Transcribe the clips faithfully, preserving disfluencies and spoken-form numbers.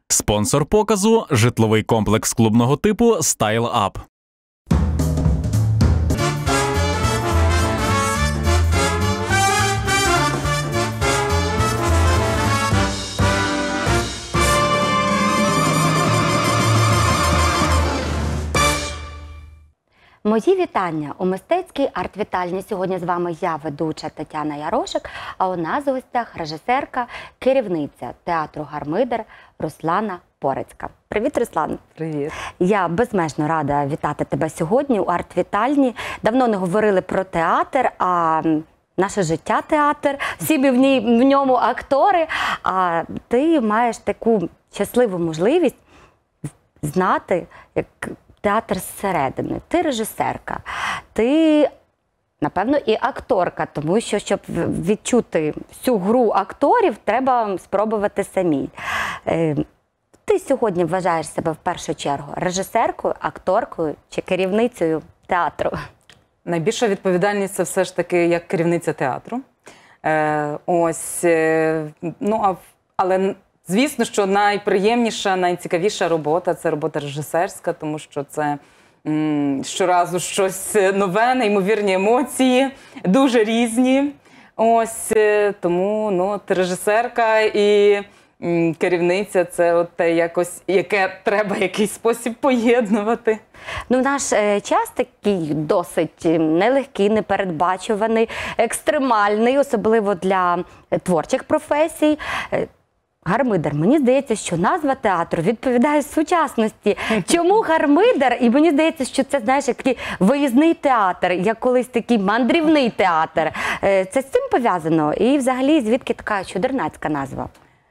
Спонсор показу – житловий комплекс клубного типу «Стайл Ап». Мої вітання! У мистецькій арт-вітальні сьогодні з вами я, ведуча Тетяна Ярошик, а у нас у гостях режисерка, керівниця театру «Гармидер» Руслана Порецька. Привіт, Руслан! Привіт! Я безмежно рада вітати тебе сьогодні у арт-вітальні. Давно не говорили про театр, а наше життя – театр, всі ми в, ній, в ньому актори, а ти маєш таку щасливу можливість знати, як театр зсередини. Ти режисерка, ти, напевно, і акторка, тому що, щоб відчути всю гру акторів, треба спробувати самій. Ти сьогодні вважаєш себе в першу чергу режисеркою, акторкою чи керівницею театру? Найбільша відповідальність – це все ж таки як керівниця театру. Е, ось, е, ну, а, але звісно, що найприємніша, найцікавіша робота – це робота режисерська, тому що це м, щоразу щось нове, неймовірні емоції, дуже різні. Ось, тому ну, режисерка і м, керівниця – це от те, якось, яке треба якийсь спосіб поєднувати. Ну, наш е, час такий досить нелегкий, непередбачуваний, екстремальний, особливо для творчих професій. Гармидер. Мені здається, що назва театру відповідає сучасності. Чому Гармидер? І мені здається, що це, знаєш, як такий виїзний театр, як колись такий мандрівний театр. Це з цим пов'язано? І взагалі, звідки така чудернацька назва?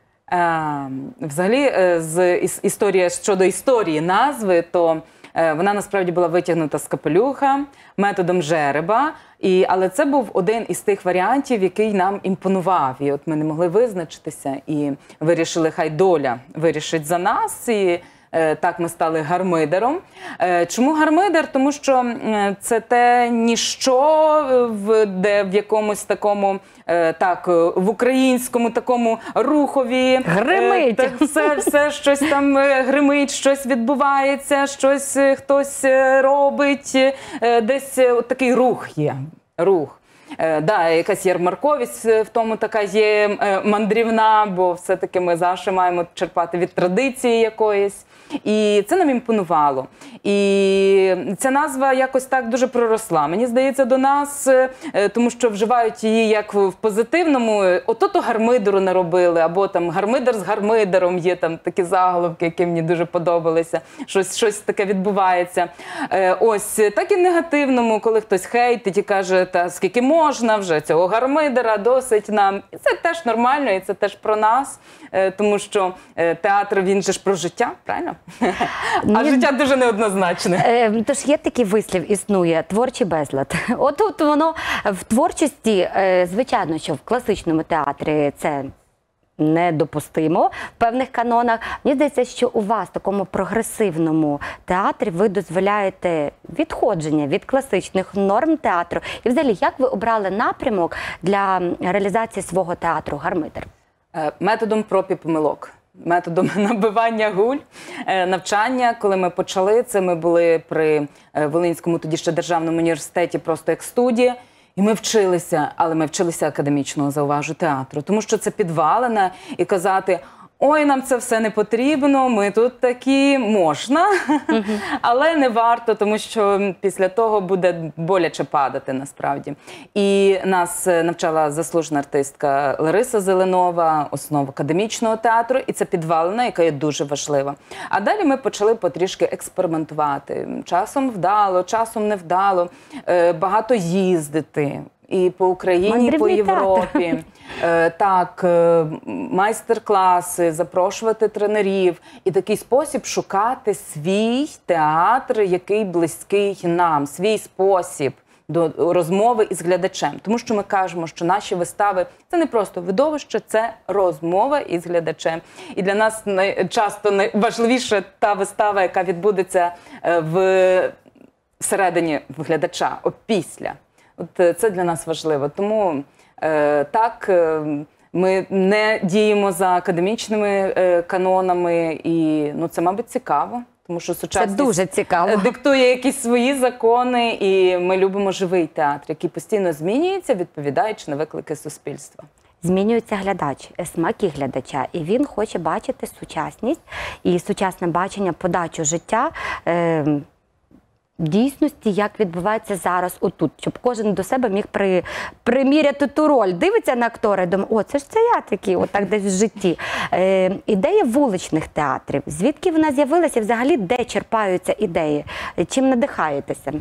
Е, взагалі, з історія, щодо історії назви, то вона насправді була витягнута з капелюха методом жереба, і, але це був один із тих варіантів, який нам імпонував. І от ми не могли визначитися і вирішили, хай доля вирішить за нас. І е, так ми стали Гармидером. Е, чому Гармидер? Тому що це те ніщо, в, де в якомусь такому, е, так, в українському такому рухові. Гримить! Е, все, все щось там гримить, щось відбувається, щось хтось робить, е, десь от такий рух є. Рух. Е, да, якась ярмарковість в тому така є е, мандрівна, бо все-таки ми завжди маємо черпати від традиції якоїсь. І це нам імпонувало. І ця назва якось так дуже проросла. Мені здається, до нас, е, тому що вживають її як в позитивному, ото-то Гармидеру наробили, або там Гармидер з Гармидером, є там такі заголовки, які мені дуже подобалися, щось, щось таке відбувається. Е, ось, так і в негативному, коли хтось хейтить і каже, та скільки можна вже цього Гармидера, досить нам. І це теж нормально, і це теж про нас, е, тому що е, театр, він же ж про життя, правильно? А життя дуже неоднозначне. Тож є такий вислів, існує, творчий безлад. От тут воно в творчості, звичайно, що в класичному театрі це недопустимо в певних канонах. Мені здається, що у вас, в такому прогресивному театрі, ви дозволяєте відходження від класичних норм театру. І взагалі, як ви обрали напрямок для реалізації свого театру «Гармидер»? Методом проб і помилок. Методом набивання гуль, навчання. Коли ми почали це, ми були при Волинському тоді ще державному університеті просто як студія. І ми вчилися, але ми вчилися академічного, зауважу, театру. Тому що це підвалина і казати, ой, нам це все не потрібно, ми тут такі, можна, uh-huh. але не варто, тому що після того буде боляче падати насправді. І нас навчала заслужена артистка Лариса Зеленова, основ академічного театру, і це підвалина, яка є дуже важлива. А далі ми почали потрішки експериментувати. Часом вдало, часом не вдало, багато їздити. І по Україні, і по Європі. Е, так, е, майстер-класи, запрошувати тренерів. І такий спосіб шукати свій театр, який близький нам, свій спосіб до розмови із глядачем. Тому що ми кажемо, що наші вистави – це не просто видовище, це розмова із глядачем. І для нас най, часто найважливіша та вистава, яка відбудеться в всередині глядача, опісля. От це для нас важливо. Тому е, так, е, Ми не діємо за академічними е, канонами, і ну, це, мабуть, цікаво. Тому що сучасність Це дуже цікаво. диктує якісь свої закони, і ми любимо живий театр, який постійно змінюється, відповідаючи на виклики суспільства. Змінюється глядач, смаки глядача, і він хоче бачити сучасність і сучасне бачення, подачу життя, е, дійсності, як відбувається зараз отут, щоб кожен до себе міг при, приміряти ту роль. Дивиться на актора і думає, о, це ж це я такий, отак десь в житті. Е, ідея вуличних театрів, звідки вона з'явилася, взагалі де черпаються ідеї, чим надихаєтеся?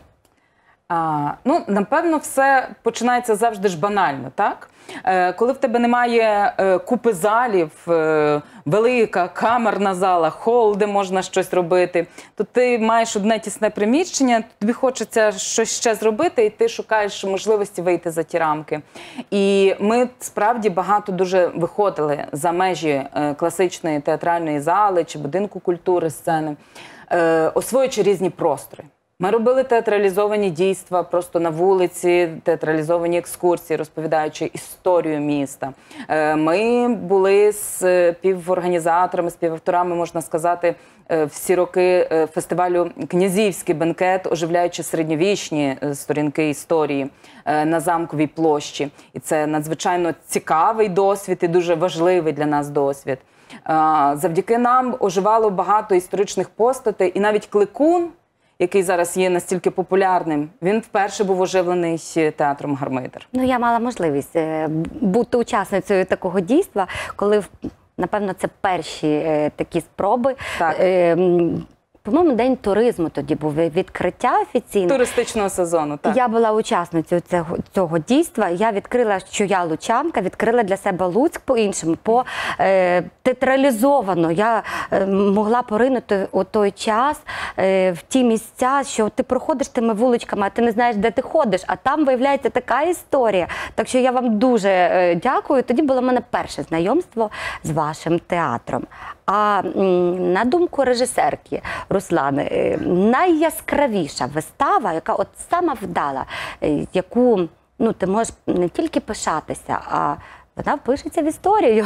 А, ну, напевно, все починається завжди ж банально, так? Е, коли в тебе немає е, купи залів, е, велика камерна зала, хол, де можна щось робити, то ти маєш одне тісне приміщення, тобі хочеться щось ще зробити, і ти шукаєш можливості вийти за ті рамки. І ми справді багато дуже виходили за межі е, класичної театральної зали чи будинку культури, сцени, е, освоюючи різні простори. Ми робили театралізовані дійства просто на вулиці, театралізовані екскурсії, розповідаючи історію міста. Ми були співорганізаторами, співавторами, можна сказати, всі роки фестивалю «Князівський бенкет», оживляючи середньовічні сторінки історії на Замковій площі. І це надзвичайно цікавий досвід і дуже важливий для нас досвід. Завдяки нам оживало багато історичних постатей, і навіть Кликун, який зараз є настільки популярним, він вперше був оживлений театром «Гармидер». Ну, я мала можливість е, бути учасницею такого дійства, коли, напевно, це перші е, такі спроби. Так. Е, По-моєму, день туризму тоді був, відкриття офіційне. Туристичного сезону, так. Я була учасницею цього, цього дійства. Я відкрила, що я лучанка, відкрила для себе Луцьк по-іншому, по е, театралізовано. Я е, могла поринути у той час е, в ті місця, що ти проходиш тими вуличками, а ти не знаєш, де ти ходиш, а там виявляється така історія. Так що я вам дуже е, дякую. Тоді було в мене перше знайомство з вашим театром. А м, на думку режисерки Руслани, найяскравіша вистава, яка от сама вдала, яку, ну, ти можеш не тільки пишатися, а вона впишеться в історію.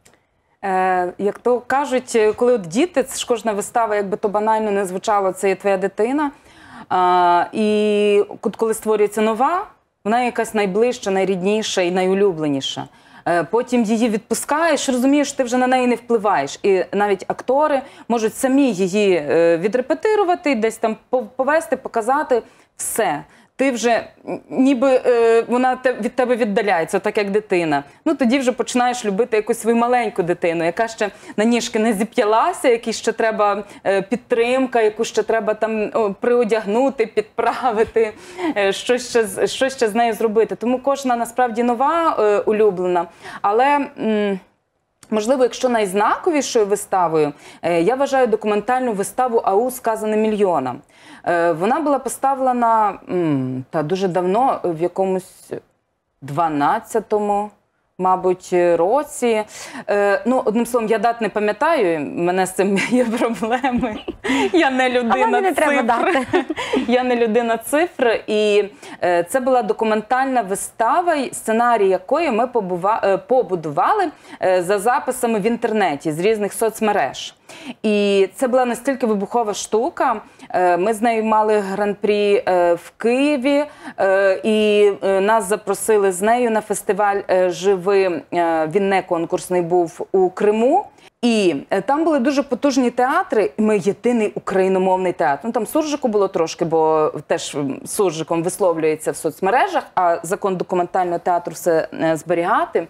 Е, як то кажуть, коли от діти, це ж кожна вистава, якби то банально не звучало, це є твоя дитина. А, і коли створюється нова, вона якась найближча, найрідніша і найулюбленіша. Потім її відпускаєш, розумієш, ти вже на неї не впливаєш. І навіть актори можуть самі її відрепетирувати, десь там повести, показати. Все. Ти вже, ніби е, вона те, від тебе віддаляється, так як дитина. Ну, тоді вже починаєш любити якусь свою маленьку дитину, яка ще на ніжки не зіп'ялася, якій ще треба е, підтримка, яку ще треба там о, приодягнути, підправити, е, що, ще, що ще з нею зробити. Тому кожна, насправді, нова е, улюблена. Але... М можливо, якщо найзнаковішою виставою, я вважаю документальну виставу «АУ сказане мільйонам». Вона була поставлена та дуже давно, в якомусь дванадцятому, мабуть, році. Ну, одним словом, я дат не пам'ятаю, мене з цим є проблеми. Я не людина не треба цифр. дати. Я не людина цифр. І це була документальна вистава, сценарій якої ми побудували за записами в інтернеті з різних соцмереж. І це була настільки вибухова штука. Ми з нею мали гран-прі в Києві, і нас запросили з нею на фестиваль «Живи», він не конкурсний був, у Криму. І там були дуже потужні театри, і ми єдиний україномовний театр. Ну, там суржику було трошки, бо теж суржиком висловлюється в соцмережах, а закон документального театру все зберігати.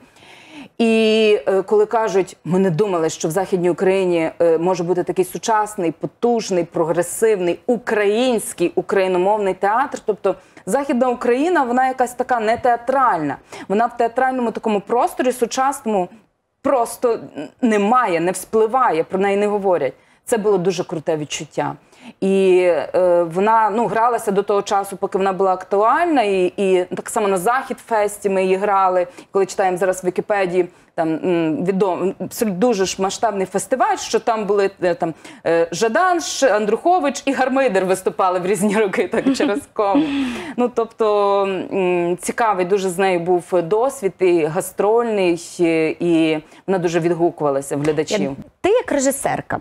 І коли кажуть, ми не думали, що в Західній Україні може бути такий сучасний, потужний, прогресивний, український, україномовний театр, тобто Західна Україна, вона якась така не театральна. Вона в театральному такому просторі сучасному просто немає, не вспливає, про неї не говорять. Це було дуже круте відчуття. І е, вона, ну, гралася до того часу, поки вона була актуальна, і, і так само на Захід-фесті ми її грали. Коли читаємо зараз в Вікіпедії, там відомий, дуже ж масштабний фестиваль, що там були там Жадан, Андрухович і Гармидер виступали в різні роки, так через кому. Ну, тобто, цікавий дуже з нею був досвід, і гастрольний, і вона дуже відгукувалася в глядачів. Ти як режисерка,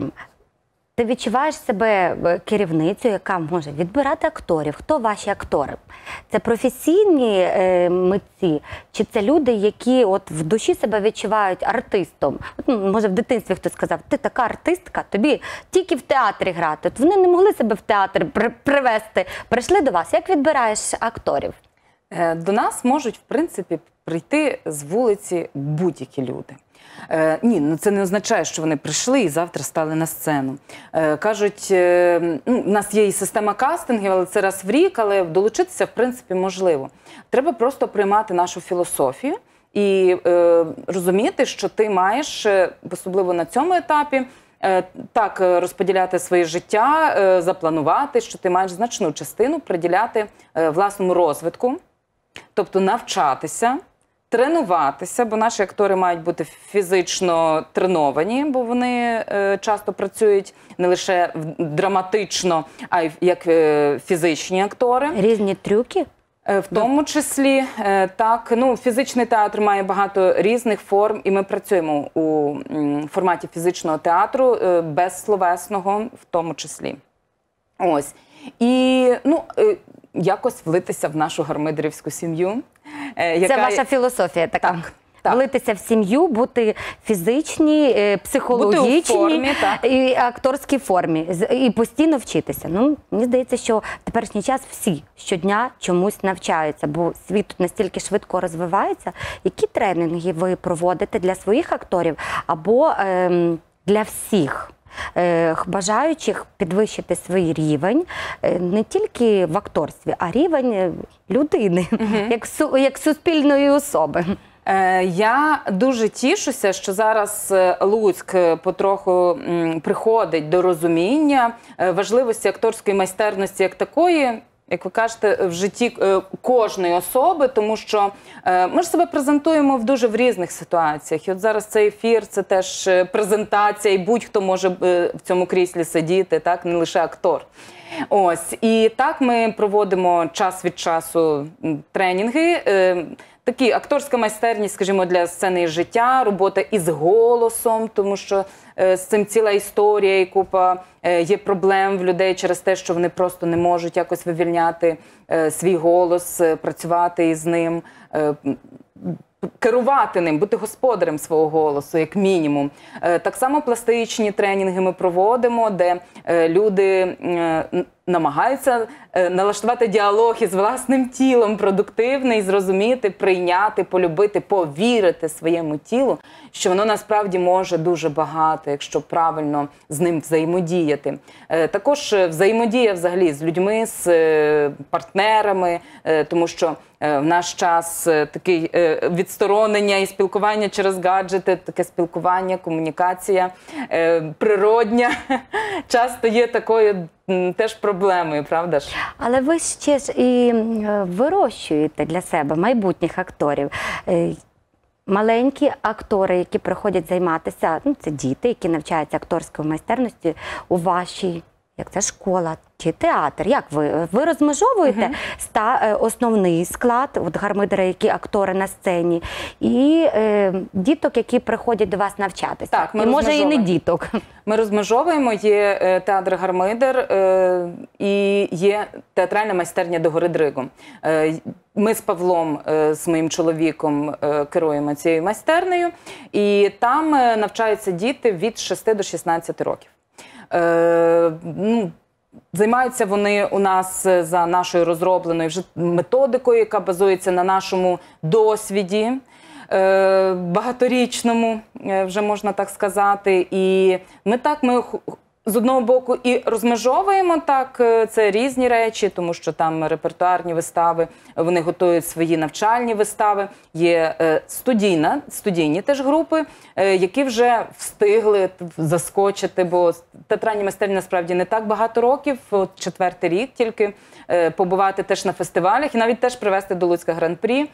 ти відчуваєш себе керівницею, яка може відбирати акторів? Хто ваші актори? Це професійні е, митці? Чи це люди, які от в душі себе відчувають артистом? От, може, в дитинстві хтось сказав, ти така артистка, тобі тільки в театрі грати. От вони не могли себе в театр при привезти. Прийшли до вас. Як відбираєш акторів? До нас можуть, в принципі, прийти з вулиці будь-які люди. Е, ні, ну це не означає, що вони прийшли і завтра стали на сцену. Е, кажуть, е, ну, у нас є і система кастингів, але це раз в рік, але долучитися, в принципі, можливо. Треба просто приймати нашу філософію і е, розуміти, що ти маєш, особливо на цьому етапі, е, так розподіляти своє життя, е, запланувати, що ти маєш значну частину приділяти е, власному розвитку, тобто навчатися, тренуватися, бо наші актори мають бути фізично треновані, бо вони е, часто працюють не лише драматично, а й як е, фізичні актори. Різні трюки? Е, в тому числі, е, так, ну, фізичний театр має багато різних форм, і ми працюємо у м, форматі фізичного театру, е, безсловесного в тому числі. Ось. І, ну, е, якось влитися в нашу гармидерівську сім'ю. Яка... Це ваша філософія така? Так. Так. Влитися в сім'ю, бути фізичній, психологічній, бути у формі, так. І акторській формі. І постійно вчитися. Ну, мені здається, що в теперішній час всі щодня чомусь навчаються, бо світ тут настільки швидко розвивається. Які тренінги ви проводите для своїх акторів або ем, для всіх бажаючих підвищити свій рівень не тільки в акторстві, а рівень людини, угу. як, су, як суспільної особи? Я дуже тішуся, що зараз Луцьк потроху приходить до розуміння важливості акторської майстерності як такої, як ви кажете, в житті кожної особи, тому що ми ж себе презентуємо в дуже в різних ситуаціях. І от зараз цей ефір – це теж презентація, і будь-хто може в цьому кріслі сидіти, так, не лише актор. Ось. І так ми проводимо час від часу тренінги. Такі акторська майстерність, скажімо, для сцени і життя, робота із голосом, тому що е, з цим ціла історія і купа е, є проблем в людей через те, що вони просто не можуть якось вивільняти е, свій голос, е, працювати із ним, е, керувати ним, бути господарем свого голосу, як мінімум. Е, так само пластичні тренінги ми проводимо, де е, люди е, намагаються налаштувати діалог із власним тілом продуктивний, зрозуміти, прийняти, полюбити, повірити своєму тілу, що воно насправді може дуже багато, якщо правильно з ним взаємодіяти. Також взаємодія взагалі з людьми, з партнерами, тому що в наш час такий відсторонення і спілкування через гаджети, таке спілкування, комунікація природня часто є такою теж проблемою, правда ж? Але ви ще ж і вирощуєте для себе майбутніх акторів. Маленькі актори, які приходять займатися, ну, це діти, які навчаються акторської майстерності у вашій, як це, школа чи театр. Як ви? Ви розмежовуєте uh-huh. ста, основний склад, от гармидери, які актори на сцені, і е, діток, які приходять до вас навчатися. Так, ми і може і не діток. Ми розмежовуємо, є е, театр Гармидер е, і є театральна майстерня «Догори дригом». Е, ми з Павлом, е, з моїм чоловіком, е, керуємо цією майстернею, і там е, навчаються діти від шести до шістнадцяти років. Е, ну, Займаються вони у нас за нашою розробленою вже методикою, яка базується на нашому досвіді е, багаторічному, е, вже можна так сказати. І ми так, ми з одного боку і розмежовуємо так, це різні речі, тому що там репертуарні вистави, вони готують свої навчальні вистави. Є студійна, студійні теж групи, які вже встигли заскочити, бо театральні майстерні насправді не так багато років, от четвертий рік тільки, побувати теж на фестивалях і навіть теж привезти до Луцька гран-прі.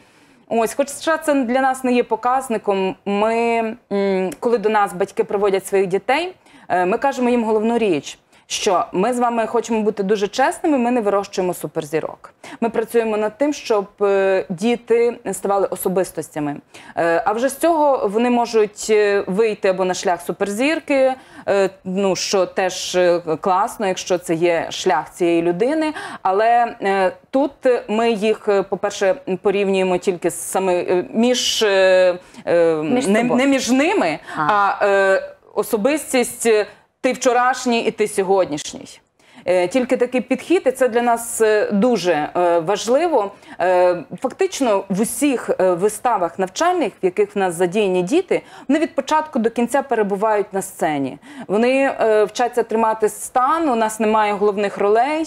Ось, хоча це для нас не є показником, ми, коли до нас батьки приводять своїх дітей, ми кажемо їм головну річ, що ми з вами хочемо бути дуже чесними, ми не вирощуємо суперзірок. Ми працюємо над тим, щоб діти ставали особистостями. А вже з цього вони можуть вийти або на шлях суперзірки, ну, що теж класно, якщо це є шлях цієї людини. Але тут ми їх, по-перше, порівнюємо тільки саме між, між не, не між ними, а, а особистість ти вчорашній і ти сьогоднішній. Тільки такий підхід, і це для нас дуже важливо. Фактично в усіх виставах навчальних, в яких в нас задіяні діти, вони від початку до кінця перебувають на сцені. Вони вчаться тримати стан, у нас немає головних ролей,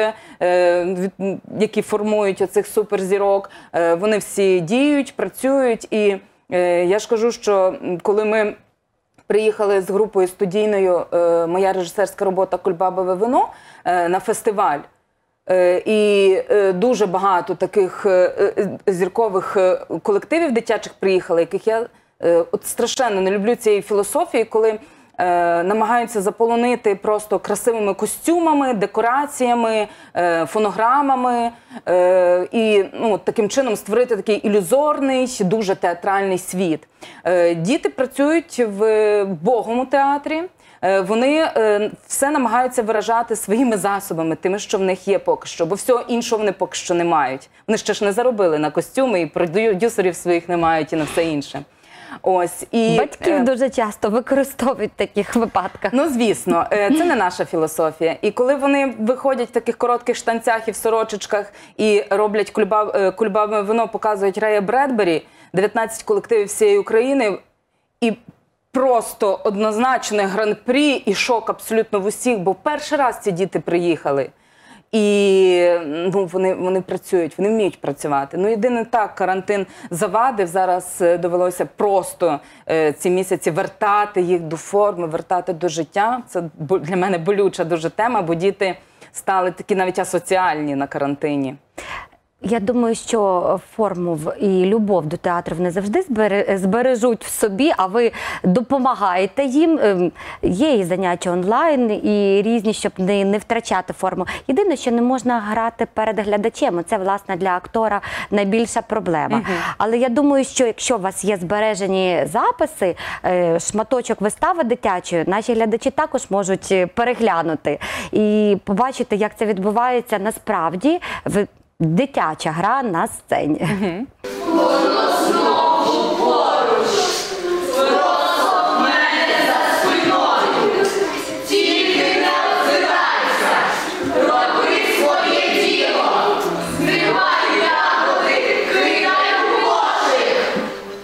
які формують оцих суперзірок. Вони всі діють, працюють, і я ж кажу, що коли ми приїхали з групою студійною «Моя режисерська робота «Кульбабове вино» на фестиваль. І дуже багато таких зіркових колективів дитячих приїхали, яких я от страшенно не люблю цієї філософії, коли намагаються заполонити просто красивими костюмами, декораціями, фонограмами і ну, таким чином створити такий ілюзорний, дуже театральний світ. Діти працюють в Богому театрі, вони все намагаються виражати своїми засобами, тими, що в них є поки що, бо всього іншого вони поки що не мають. Вони ще ж не заробили на костюми, і продюсерів своїх не мають, і на все інше. Ось, і, Батьків е... дуже часто використовують в таких випадках. Ну, звісно, це не наша філософія. І коли вони виходять в таких коротких штанцях і в сорочечках і роблять кульбаб... кульбабове вино, показують Рея Бредбері, дев'ятнадцять колективів всієї України, і просто однозначне гран-прі і шок абсолютно в усіх, бо перший раз ці діти приїхали. І ну, вони, вони працюють, вони вміють працювати. Ну, єдине так, карантин завадив, зараз довелося просто е, ці місяці вертати їх до форми, вертати до життя. Це для мене болюча дуже тема, бо діти стали такі навіть асоціальні на карантині. Я думаю, що форму і любов до театру вони завжди збережуть в собі, а ви допомагаєте їм. Є і заняття онлайн, і різні, щоб не, не втрачати форму. Єдине, що не можна грати перед глядачем. Це, власне, для актора найбільша проблема. Угу. Але я думаю, що якщо у вас є збережені записи, шматочок вистави дитячої, наші глядачі також можуть переглянути і побачити, як це відбувається насправді. Дитяча гра на сцені. Угу. Воно знову поруч, просто в мене за спиною. Тільки не озирайся, роби своє діло. Зривай ягоди, кидай у кошик.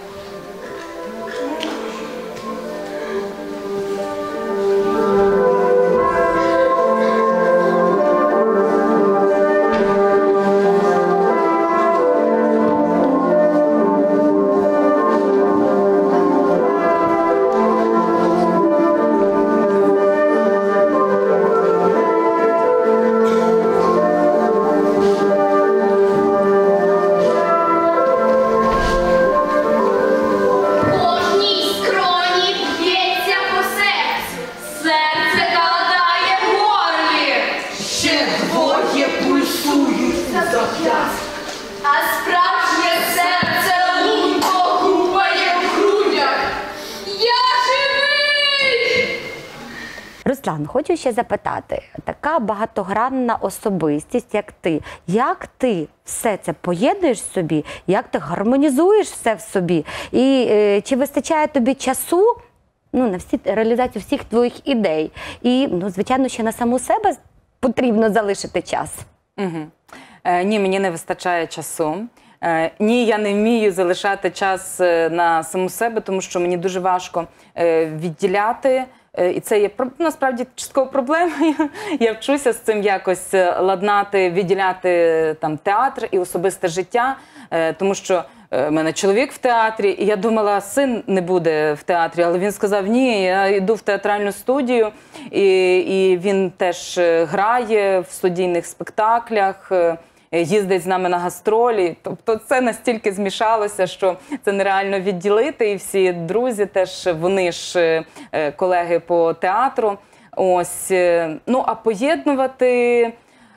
Руслан, хочу ще запитати, така багатогранна особистість, як ти, як ти все це поєднуєш в собі, як ти гармонізуєш все в собі, і е, чи вистачає тобі часу ну, на всі, реалізацію всіх твоїх ідей, і, ну, звичайно, ще на саму себе потрібно залишити час? Угу. Е, ні, мені не вистачає часу. Е, ні, я не вмію залишати час на саму себе, тому що мені дуже важко е, відділяти. І це є, насправді, частково проблемою. Я вчуся з цим якось ладнати, відділяти там театр і особисте життя, тому що в мене чоловік в театрі, і я думала, син не буде в театрі, але він сказав, ні, я йду в театральну студію, і, і він теж грає в студійних спектаклях. їздить з нами на гастролі. Тобто це настільки змішалося, що це нереально відділити. І всі друзі теж, вони ж колеги по театру. Ось, ну, а поєднувати,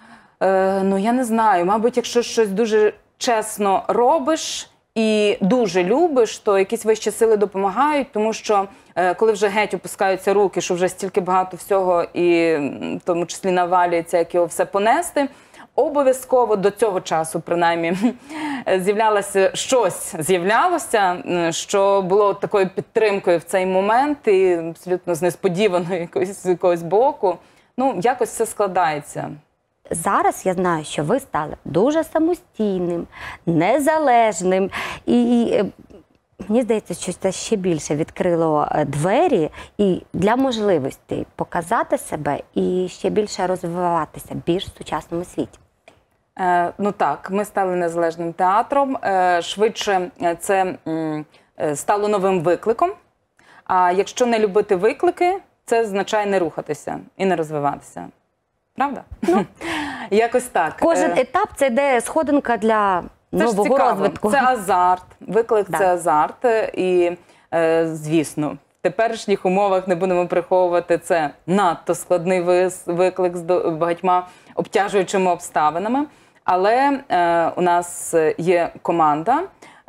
ну, я не знаю, мабуть, якщо щось дуже чесно робиш і дуже любиш, то якісь вищі сили допомагають, тому що коли вже геть опускаються руки, що вже стільки багато всього і в тому числі навалюється, як його все понести, обов'язково до цього часу, принаймні, з'являлося щось, з'являлося, що було такою підтримкою в цей момент і абсолютно з несподіваної якогось, з якогось боку. Ну, якось все складається. Зараз я знаю, що ви стали дуже самостійним, незалежним. І мені здається, що це ще більше відкрило двері і для можливості показати себе і ще більше розвиватися в більш сучасному світі. Е, ну так, ми стали незалежним театром. Е, швидше це м, стало новим викликом. А якщо не любити виклики, це означає не рухатися і не розвиватися. Правда? Ну, якось так. Кожен етап – це йде сходинка для це нового розвитку. Це азарт. Виклик – да. це азарт. І, е, звісно, в теперішніх умовах, не будемо приховувати, це надто складний виклик з багатьма обтяжуючими обставинами. Але е, у нас є команда,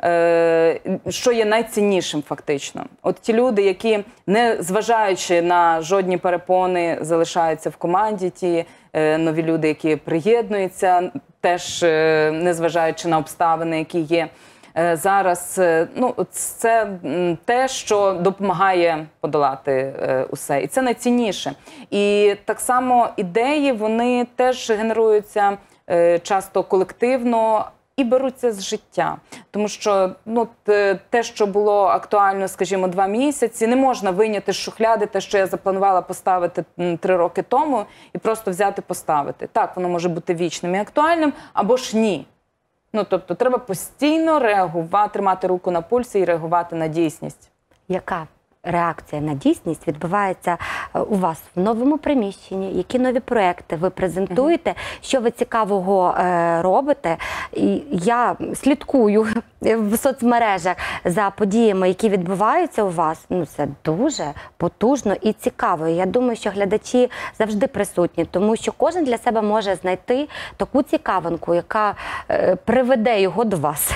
е, що є найціннішим фактично. От ті люди, які, не зважаючи на жодні перепони, залишаються в команді, ті е, нові люди, які приєднуються, теж е, не зважаючи на обставини, які є е, зараз, е, ну, це м, те, що допомагає подолати е, усе. І це найцінніше. І так само ідеї, вони теж генеруються часто колективно і беруться з життя. Тому що ну, те, що було актуально, скажімо, два місяці, не можна вийняти з шухляди те, що я запланувала поставити три роки тому, і просто взяти поставити. Так, воно може бути вічним і актуальним, або ж ні. Ну, тобто, треба постійно реагувати, тримати руку на пульсі і реагувати на дійсність. Яка реакція на дійсність відбувається у вас в новому приміщенні? Які нові проекти ви презентуєте? Що ви цікавого робите? І я слідкую в соцмережах за подіями, які відбуваються у вас. Ну, це дуже потужно і цікаво. Я думаю, що глядачі завжди присутні, тому що кожен для себе може знайти таку цікавинку, яка приведе його до вас.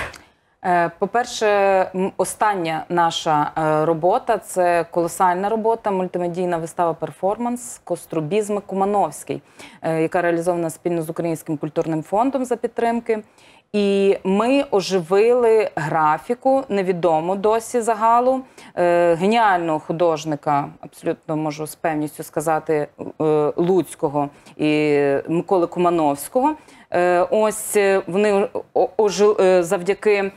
По-перше, остання наша робота – це колосальна робота, мультимедійна вистава-перформанс «Кострубізм Кумановський», яка реалізована спільно з Українським культурним фондом за підтримки. І ми оживили графіку, невідому досі загалу, геніального художника, абсолютно можу з певністю сказати, Луцького і Миколи Кумановського. Ось вони ожили завдяки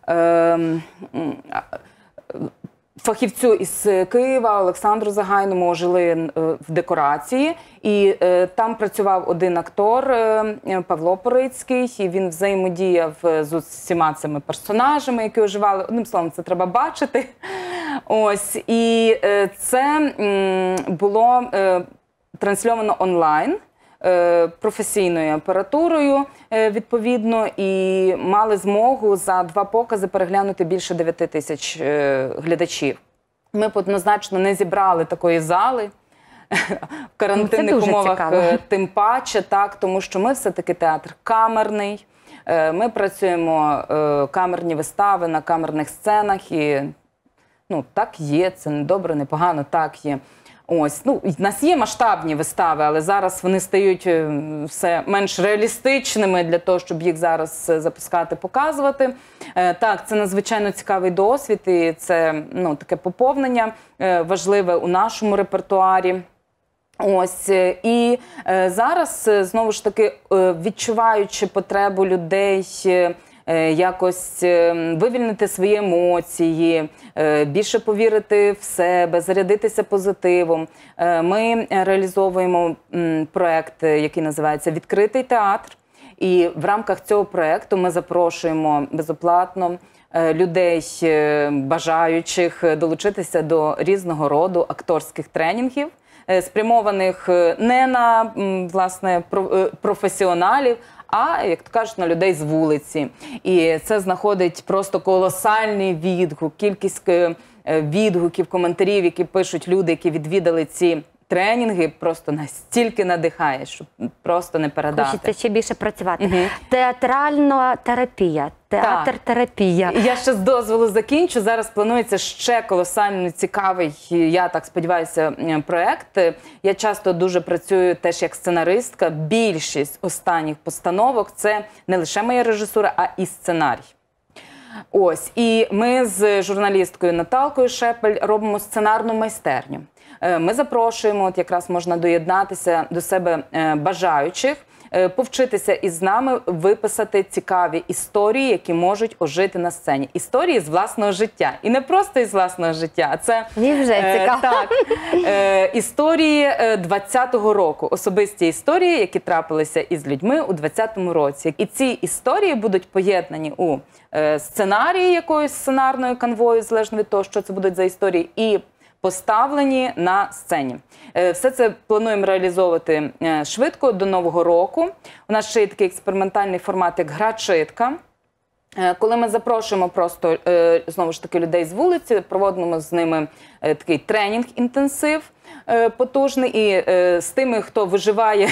фахівцю із Києва Олександру Загайному, ожили в декорації. І там працював один актор, Павло Порицький, і він взаємодіяв з усіма цими персонажами, які оживали. Одним словом, це треба бачити. Ось. І це було трансльовано онлайн, професійною апаратурою, відповідно, і мали змогу за два покази переглянути більше дев'яти тисяч глядачів. Ми однозначно не зібрали такої зали в карантинних умовах, цікаво. Тим паче, так, тому що ми все-таки театр камерний, ми працюємо камерні вистави на камерних сценах, і ну, так є, це не добре, не погано, так є. Ось, ну, у нас є масштабні вистави, але зараз вони стають все менш реалістичними для того, щоб їх зараз запускати, показувати. Так, це надзвичайно цікавий досвід, і це ну, таке поповнення важливе у нашому репертуарі. Ось, і зараз, знову ж таки, відчуваючи потребу людей якось вивільнити свої емоції, більше повірити в себе, зарядитися позитивом. Ми реалізовуємо проєкт, який називається «Відкритий театр». І в рамках цього проєкту ми запрошуємо безоплатно людей, бажаючих долучитися до різного роду акторських тренінгів, спрямованих не на, власне, професіоналів, а, як то кажуть, на людей з вулиці. І це знаходить просто колосальний відгук, кількість відгуків, коментарів, які пишуть люди, які відвідали ці тренінги, просто настільки надихає, що просто не передати. Хочеться ще більше працювати. Угу. Театральна терапія, театр-терапія. Я ще з дозволу закінчу. Зараз планується ще колосально цікавий, я так сподіваюся, проєкт. Я часто дуже працюю теж як сценаристка. Більшість останніх постановок – це не лише моя режисура, а і сценарій. Ось, і ми з журналісткою Наталкою Шепель робимо сценарну майстерню. Ми запрошуємо, от якраз можна доєднатися до себе бажаючих, повчитися із нами виписати цікаві історії, які можуть ожити на сцені. Історії з власного життя. І не просто із власного життя, а це Мені вже цікаво. Так, е, історії двадцятого року. Особисті історії, які трапилися із людьми у двадцятому році. І ці історії будуть поєднані у е, сценарії якоїсь сценарної канвою, залежно від того, що це будуть за історії, і поставлені на сцені. Все це плануємо реалізовувати швидко, до Нового року. У нас ще є такий експериментальний формат, як гра-читка. Коли ми запрошуємо просто, знову ж таки, людей з вулиці, проводимо з ними такий тренінг-інтенсив потужний, і з тими, хто виживає,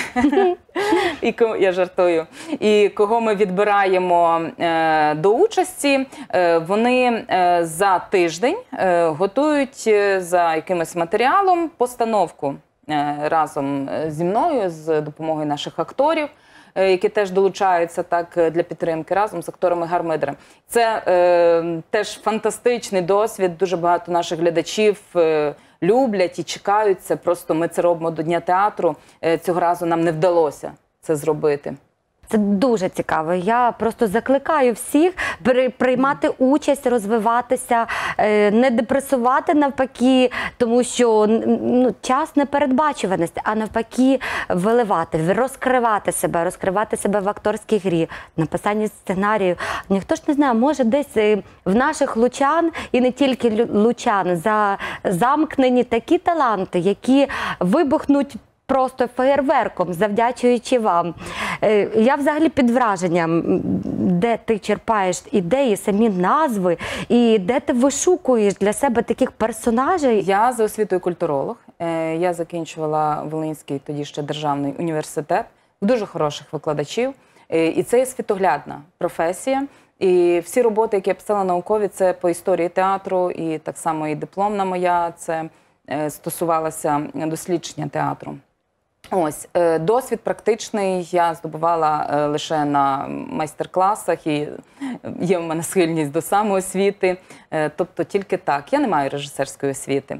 і я жартую, і кого ми відбираємо до участі, вони за тиждень готують за якимось матеріалом постановку разом зі мною, з допомогою наших акторів, які теж долучаються так для підтримки разом з акторами Гармидером. Це е, теж фантастичний досвід, дуже багато наших глядачів е, люблять і чекають це. Просто ми це робимо до Дня театру, е, цього разу нам не вдалося це зробити. Це дуже цікаво. Я просто закликаю всіх приймати участь, розвиватися, не депресувати навпаки, тому що ну, час непередбачуваності, а навпаки виливати, розкривати себе, розкривати себе в акторській грі, написанні сценарію. Ніхто ж не знає, може десь в наших лучан, і не тільки лучан, за замкнені такі таланти, які вибухнуть просто феєрверком, завдячуючи вам. Я взагалі під враженням, де ти черпаєш ідеї, самі назви, і де ти вишукуєш для себе таких персонажей. Я за освітою культуролог. Я закінчувала Волинський тоді ще державний університет, дуже хороших викладачів. І це є світоглядна професія. І всі роботи, які я писала наукові, це по історії театру, і так само і дипломна моя, це стосувалося дослідження театру. Ось, досвід практичний я здобувала лише на майстер-класах, і є в мене схильність до самоосвіти, тобто тільки так. Я не маю режисерської освіти.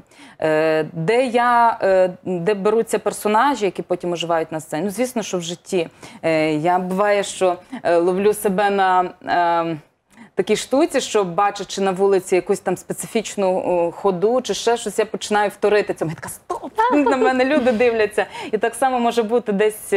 Де я, де беруться персонажі, які потім оживають на сцені? Ну, звісно, що в житті. Я буває, що ловлю себе на такій штуці, що бачачи на вулиці якусь там специфічну ходу чи ще щось, я починаю вторити цьому. Я така, стоп, на мене люди дивляться. І так само може бути десь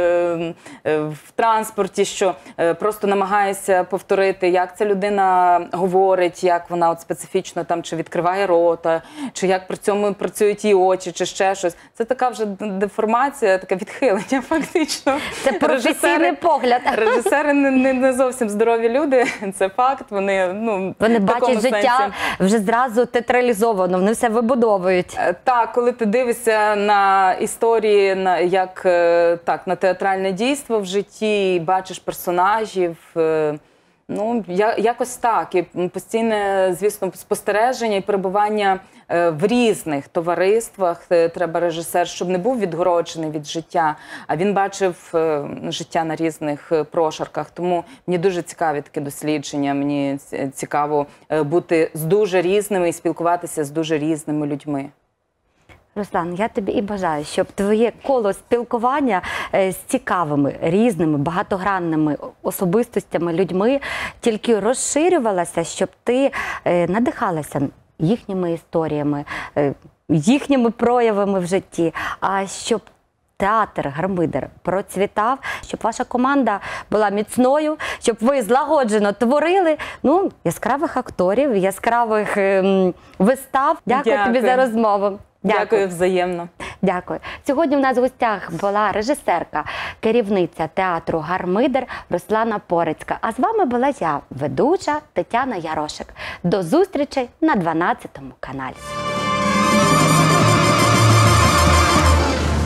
в транспорті, що просто намагаюся повторити, як ця людина говорить, як вона от специфічно там чи відкриває рота, чи як при цьому працюють її очі, чи ще щось. Це така вже деформація, таке відхилення фактично. Це професійний погляд. Режисери не, не, не зовсім здорові люди, це факт. Вони, ну, вони бачать життя сенсі вже зразу театралізовано, вони все вибудовують. Так, коли ти дивишся на історії, на, як так, на театральне дійство в житті, і бачиш персонажів, ну, я, якось так. І постійне, звісно, спостереження і перебування в різних товариствах. Треба режисер, щоб не був відгороджений від життя, а він бачив життя на різних прошарках. Тому мені дуже цікаві такі дослідження, мені цікаво бути з дуже різними і спілкуватися з дуже різними людьми. Руслан, я тобі і бажаю, щоб твоє коло спілкування з цікавими, різними, багатогранними особистостями, людьми тільки розширювалося, щоб ти надихалася їхніми історіями, їхніми проявами в житті, а щоб театр Гармидер процвітав, щоб ваша команда була міцною, щоб ви злагоджено творили, ну, яскравих акторів, яскравих ем, вистав. Дякую, Дякую тобі за розмову. Дякую, Дякую взаємно. Дякую. Сьогодні у нас в гостях була режисерка, керівниця театру «Гармидер» Руслана Порицька. А з вами була я, ведуча Тетяна Ярошик. До зустрічі на дванадцятому каналі.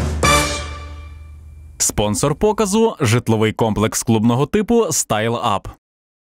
Спонсор показу – житловий комплекс клубного типу «Стайл Ап».